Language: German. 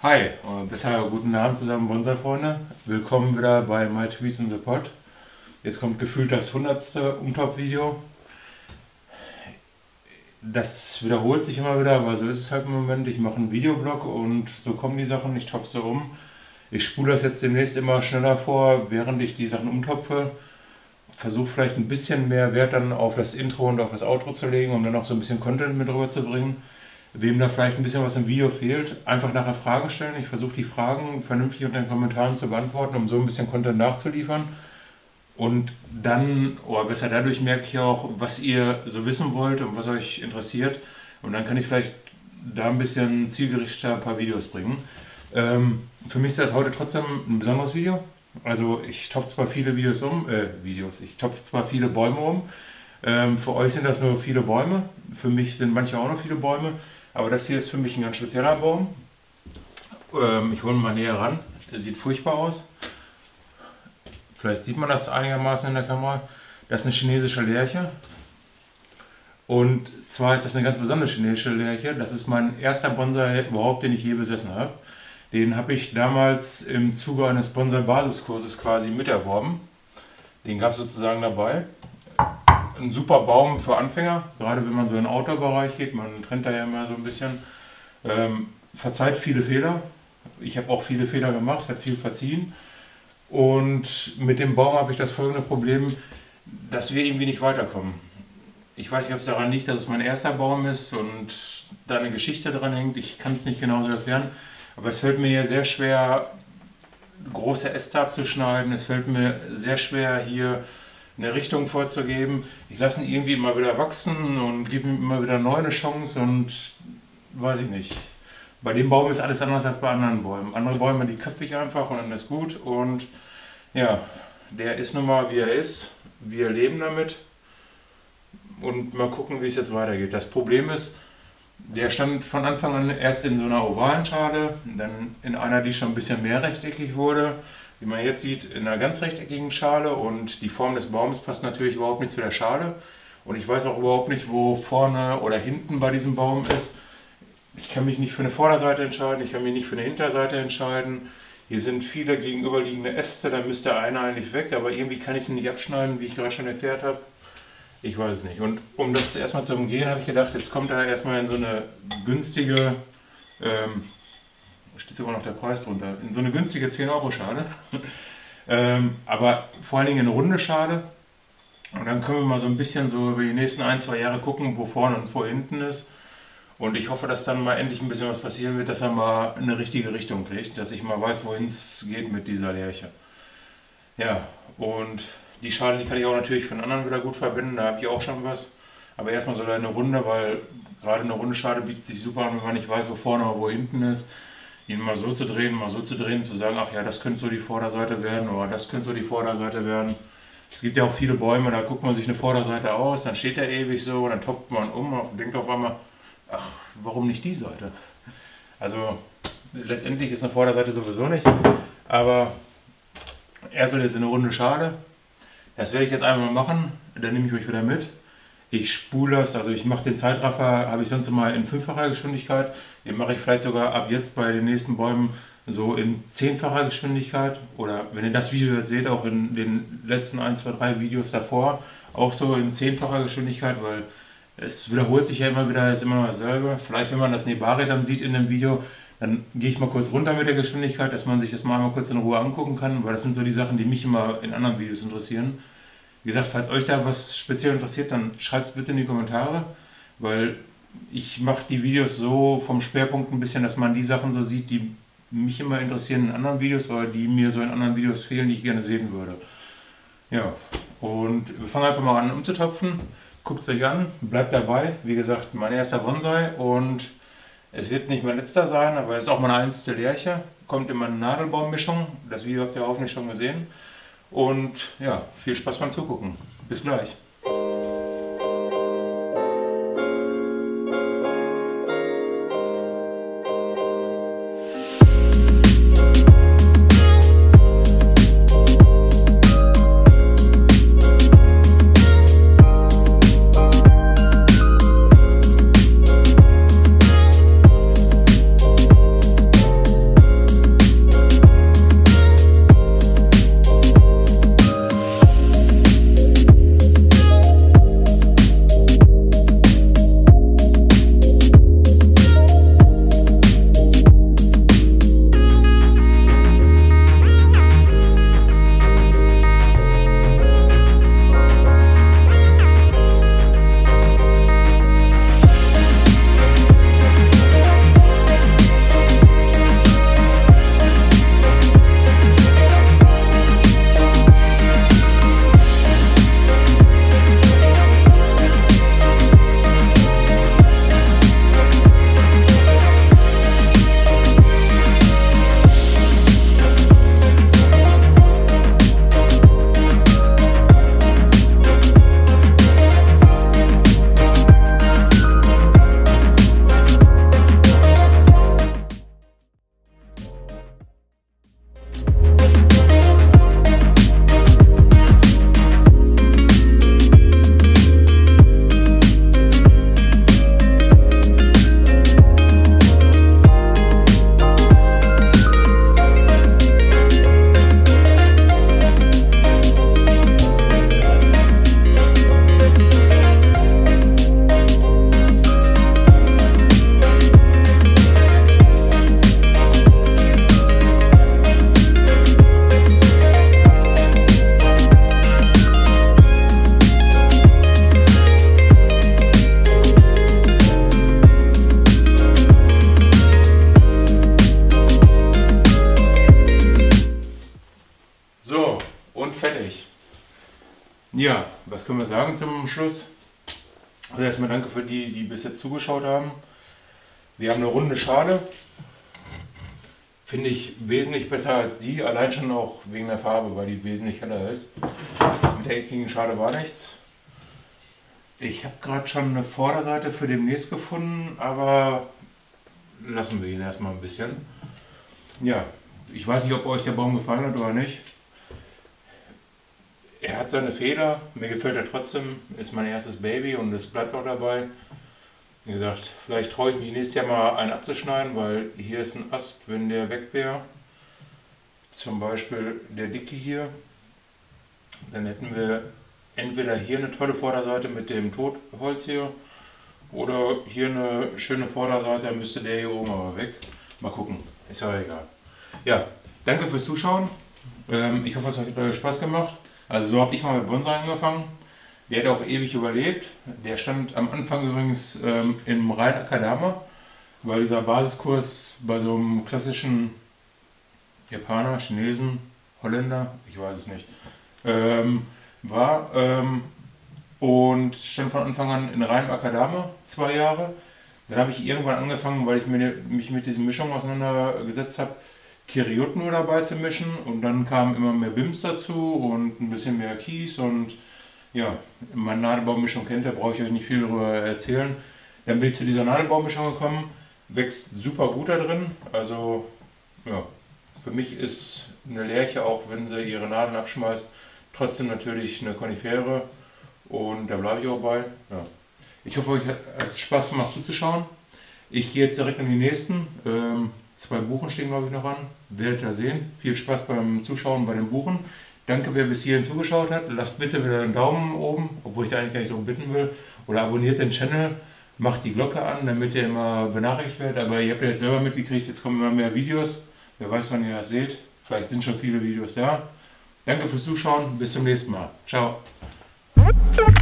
Hi, besser guten Abend zusammen, Bonsai-Freunde. Willkommen wieder bei My Trees in the Pot. Jetzt kommt gefühlt das 100. Umtopf-Video. Das wiederholt sich immer wieder, aber so ist es halt im Moment. Ich mache einen Videoblog und so kommen die Sachen, ich topfe sie um. Ich spule das jetzt demnächst immer schneller vor, während ich die Sachen umtopfe. Versuche vielleicht ein bisschen mehr Wert dann auf das Intro und auf das Outro zu legen, um dann auch so ein bisschen Content mit rüber zu bringen. Wem da vielleicht ein bisschen was im Video fehlt, einfach nachher Fragen stellen. Ich versuche die Fragen vernünftig unter den Kommentaren zu beantworten, um so ein bisschen Content nachzuliefern. Und dann, oder besser dadurch merke ich auch, was ihr so wissen wollt und was euch interessiert. Und dann kann ich vielleicht da ein bisschen zielgerichteter ein paar Videos bringen. Für mich ist das heute trotzdem ein besonderes Video. Also ich topfe zwar viele ich topfe zwar viele Bäume um. Für euch sind das nur viele Bäume. Für mich sind manche auch noch viele Bäume. Aber das hier ist für mich ein ganz spezieller Baum. Ich hole ihn mal näher ran. Er sieht furchtbar aus. Vielleicht sieht man das einigermaßen in der Kamera. Das ist eine chinesische Lärche. Und zwar ist das eine ganz besondere chinesische Lärche. Das ist mein erster Bonsai überhaupt, den ich je besessen habe. Den habe ich damals im Zuge eines Bonsai-Basiskurses quasi miterworben. Den gab es sozusagen dabei. Ein super Baum für Anfänger, gerade wenn man so in den Outdoor-Bereich geht. Man trennt da ja immer so ein bisschen. Verzeiht viele Fehler. Ich habe auch viele Fehler gemacht, habe viel verziehen. Und mit dem Baum habe ich das folgende Problem, dass wir irgendwie nicht weiterkommen. Ich weiß nicht, ob es daran liegt, dass es mein erster Baum ist und da eine Geschichte dran hängt. Ich kann es nicht genauso erklären. Aber es fällt mir hier sehr schwer, große Äste abzuschneiden. Es fällt mir sehr schwer, hier eine Richtung vorzugeben. Ich lasse ihn irgendwie immer wieder wachsen und gebe ihm immer wieder neu eine Chance und weiß ich nicht. Bei dem Baum ist alles anders als bei anderen Bäumen. Andere Bäume, die köpfe ich einfach und dann ist gut. Und ja, der ist nun mal wie er ist. Wir leben damit und mal gucken, wie es jetzt weitergeht. Das Problem ist, der stand von Anfang an erst in so einer ovalen Schale, dann in einer, die schon ein bisschen mehr rechteckig wurde. Wie man jetzt sieht, in einer ganz rechteckigen Schale, und die Form des Baumes passt natürlich überhaupt nicht zu der Schale. Und ich weiß auch überhaupt nicht, wo vorne oder hinten bei diesem Baum ist. Ich kann mich nicht für eine Vorderseite entscheiden, ich kann mich nicht für eine Hinterseite entscheiden. Hier sind viele gegenüberliegende Äste, da müsste einer eigentlich weg, aber irgendwie kann ich ihn nicht abschneiden, wie ich gerade schon erklärt habe. Ich weiß es nicht. Und um das erstmal zu umgehen, habe ich gedacht, jetzt kommt er erstmal in so eine günstige, steht sogar noch der Preis drunter, in so eine günstige 10-Euro-Schale. Aber vor allen Dingen in eine runde Schale. Und dann können wir mal so ein bisschen so über die nächsten 1-2 Jahre gucken, wo vorne und wo hinten ist. Und ich hoffe, dass dann mal endlich ein bisschen was passieren wird, dass er mal eine richtige Richtung kriegt, dass ich mal weiß, wohin es geht mit dieser Lärche. Ja, und die Schale, die kann ich auch natürlich für einen anderen wieder gut verwenden, da habe ich auch schon was. Aber erstmal soll er eine runde, weil gerade eine runde Schale bietet sich super an, wenn man nicht weiß, wo vorne oder wo hinten ist. Ihn mal so zu drehen, zu sagen, ach ja, das könnte so die Vorderseite werden oder das könnte so die Vorderseite werden. Es gibt ja auch viele Bäume, da guckt man sich eine Vorderseite aus, dann steht er ewig so, dann topft man um und denkt auf einmal, ach, warum nicht die Seite? Also letztendlich ist eine Vorderseite sowieso nicht, aber er soll jetzt in eine runde Schale. Das werde ich jetzt einmal machen, dann nehme ich euch wieder mit. Ich spule das, also ich mache den Zeitraffer, habe ich sonst immer in 5-facher Geschwindigkeit. Den mache ich vielleicht sogar ab jetzt bei den nächsten Bäumen so in 10-facher Geschwindigkeit. Oder wenn ihr das Video jetzt seht, auch in den letzten 1, 2, 3 Videos davor, auch so in 10-facher Geschwindigkeit, weil es wiederholt sich ja immer wieder, ist immer noch dasselbe. Vielleicht, wenn man das Nebari dann sieht in dem Video, dann gehe ich mal kurz runter mit der Geschwindigkeit, dass man sich das mal kurz in Ruhe angucken kann, weil das sind so die Sachen, die mich immer in anderen Videos interessieren. Wie gesagt, falls euch da was speziell interessiert, dann schreibt es bitte in die Kommentare, weil ich mache die Videos so vom Schwerpunkt ein bisschen, dass man die Sachen so sieht, die mich immer interessieren in anderen Videos, oder die mir so in anderen Videos fehlen, die ich gerne sehen würde. Ja, und wir fangen einfach mal an umzutopfen. Guckt es euch an, bleibt dabei. Wie gesagt, mein erster Bonsai und es wird nicht mein letzter sein, aber es ist auch meine 1. Lärche. Kommt in meine Nadelbaummischung. Das Video habt ihr hoffentlich schon gesehen. Und ja, viel Spaß beim Zugucken. Bis gleich. Ja, was können wir sagen zum Schluss? Also erstmal danke für die, die bis jetzt zugeschaut haben. Wir haben eine runde Schale. Finde ich wesentlich besser als die, allein schon auch wegen der Farbe, weil die wesentlich heller ist. Mit der eckigen Schale war nichts. Ich habe gerade schon eine Vorderseite für demnächst gefunden, aber lassen wir ihn erstmal ein bisschen. Ja, ich weiß nicht, ob euch der Baum gefallen hat oder nicht. Er hat seine Fehler, mir gefällt er trotzdem, ist mein erstes Baby und es bleibt auch dabei. Wie gesagt, vielleicht traue ich mich nächstes Jahr mal einen abzuschneiden, weil hier ist ein Ast, wenn der weg wäre, zum Beispiel der dicke hier, dann hätten wir entweder hier eine tolle Vorderseite mit dem Totholz hier oder hier eine schöne Vorderseite, dann müsste der hier oben aber weg. Mal gucken, ist ja egal. Ja, danke fürs Zuschauen. Ich hoffe, es hat euch Spaß gemacht. Also so habe ich mal mit Bonsai angefangen. Der hat auch ewig überlebt. Der stand am Anfang übrigens im Rhein-Akadama, weil dieser Basiskurs bei so einem klassischen Japaner, Chinesen, Holländer, ich weiß es nicht, war und stand von Anfang an in Rhein-Akadama 2 Jahre. Dann habe ich irgendwann angefangen, weil ich mich mit diesen Mischungen auseinandergesetzt habe, Kiryut nur dabei zu mischen und dann kamen immer mehr Bims dazu und ein bisschen mehr Kies und ja, meine Nadelbaummischung kennt ihr, brauche ich euch nicht viel darüber erzählen. Dann bin ich zu dieser Nadelbaummischung gekommen, wächst super gut da drin, also ja, für mich ist eine Lärche, auch wenn sie ihre Nadeln abschmeißt, trotzdem natürlich eine Konifere und da bleibe ich auch bei. Ja. Ich hoffe, euch hat es Spaß gemacht zuzuschauen. Ich gehe jetzt direkt in die nächsten. 2 Buchen stehen, glaube ich, noch an. Werdet ihr sehen. Viel Spaß beim Zuschauen bei den Buchen. Danke, wer bis hierhin zugeschaut hat. Lasst bitte wieder einen Daumen oben, obwohl ich da eigentlich gar nicht so bitten will. Oder abonniert den Channel, macht die Glocke an, damit ihr immer benachrichtigt werdet. Aber ihr habt ja jetzt selber mitgekriegt, jetzt kommen immer mehr Videos. Wer weiß, wann ihr das seht. Vielleicht sind schon viele Videos da. Danke fürs Zuschauen. Bis zum nächsten Mal. Ciao.